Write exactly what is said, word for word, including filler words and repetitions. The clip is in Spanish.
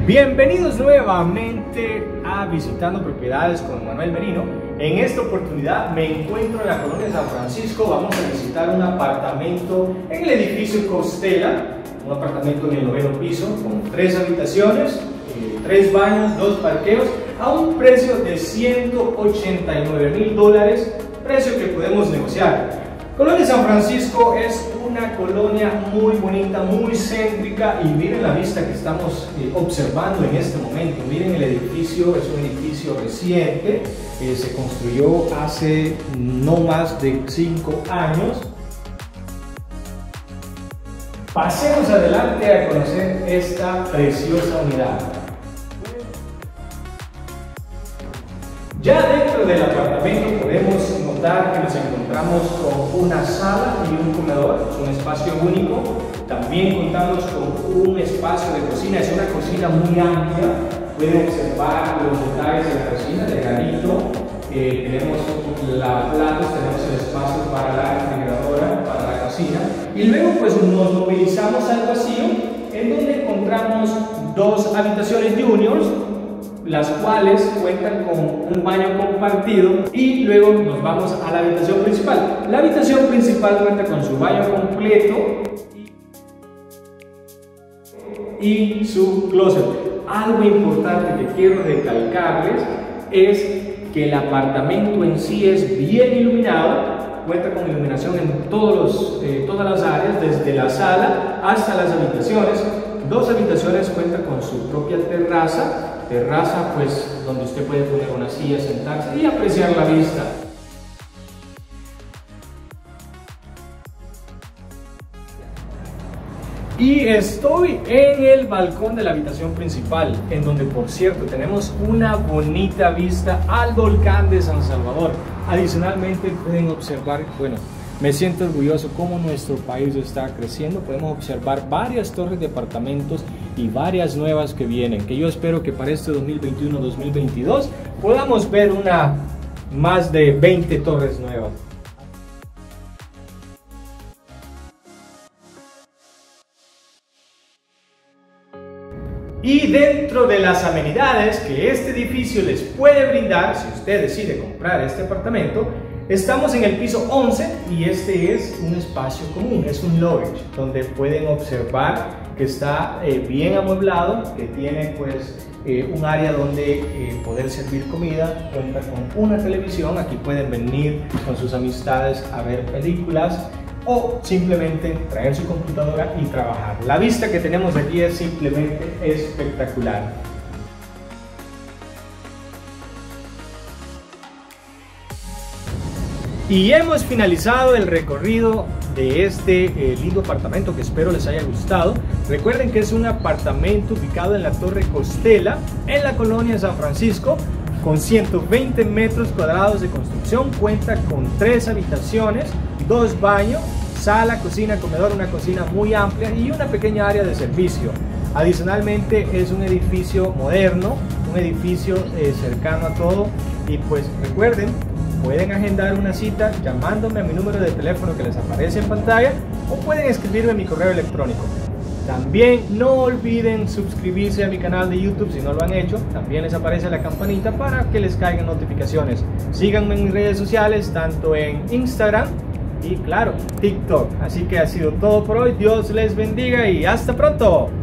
Bienvenidos nuevamente a Visitando Propiedades con Manuel Merino. En esta oportunidad me encuentro en la colonia de San Francisco. Vamos a visitar un apartamento en el edificio Costela, un apartamento en el noveno piso con tres habitaciones, eh, tres baños, dos parqueos, a un precio de ciento ochenta y nueve mil dólares, precio que podemos negociar. Colonia San Francisco es una colonia muy bonita, muy céntrica, y miren la vista que estamos eh, observando en este momento. Miren el edificio, es un edificio reciente, eh, se construyó hace no más de cinco años. Pasemos adelante a conocer esta preciosa unidad. Ya dentro del apartamento podemos notar que nos encontramos con una sala y un comedor, es un espacio único. También contamos con un espacio de cocina, es una cocina muy amplia. Pueden observar los detalles de la cocina, de granito. Eh, tenemos la platos, tenemos el espacio para la refrigeradora, para la cocina. Y luego pues nos movilizamos al vacío, en donde encontramos dos habitaciones juniors, las cuales cuentan con un baño compartido, y luego nos vamos a la habitación principal. La habitación principal cuenta con su baño completo y su closet. Algo importante que quiero recalcarles es que el apartamento en sí es bien iluminado, cuenta con iluminación en todos los, eh, todas las áreas, desde la sala hasta las habitaciones. Dos habitaciones cuentan con su propia terraza, terraza pues donde usted puede poner una silla, sentarse y apreciar la vista. Y estoy en el balcón de la habitación principal, en donde por cierto tenemos una bonita vista al volcán de San Salvador. Adicionalmente pueden observar, bueno, me siento orgulloso cómo nuestro país está creciendo. Podemos observar varias torres de apartamentos y varias nuevas que vienen, que yo espero que para este dos mil veintiuno dos mil veintidós podamos ver una más de veinte torres nuevas. Y dentro de las amenidades que este edificio les puede brindar, si usted decide comprar este apartamento, estamos en el piso once y este es un espacio común, es un lodge, donde pueden observar que está eh, bien amueblado, que tiene pues eh, un área donde eh, poder servir comida, cuenta con una televisión, aquí pueden venir con sus amistades a ver películas o simplemente traer su computadora y trabajar. La vista que tenemos aquí es simplemente espectacular. Y hemos finalizado el recorrido de este eh, lindo apartamento, que espero les haya gustado. Recuerden que es un apartamento ubicado en la Torre Costela, en la colonia San Francisco, con ciento veinte metros cuadrados de construcción. Cuenta con tres habitaciones, dos baños, sala, cocina, comedor, una cocina muy amplia y una pequeña área de servicio. Adicionalmente es un edificio moderno, un edificio eh, cercano a todo. Y pues recuerden, pueden agendar una cita llamándome a mi número de teléfono que les aparece en pantalla, o pueden escribirme a mi correo electrónico. También no olviden suscribirse a mi canal de YouTube si no lo han hecho. También les aparece la campanita para que les caigan notificaciones. Síganme en mis redes sociales, tanto en Instagram y claro, TikTok. Así que ha sido todo por hoy. Dios les bendiga y hasta pronto.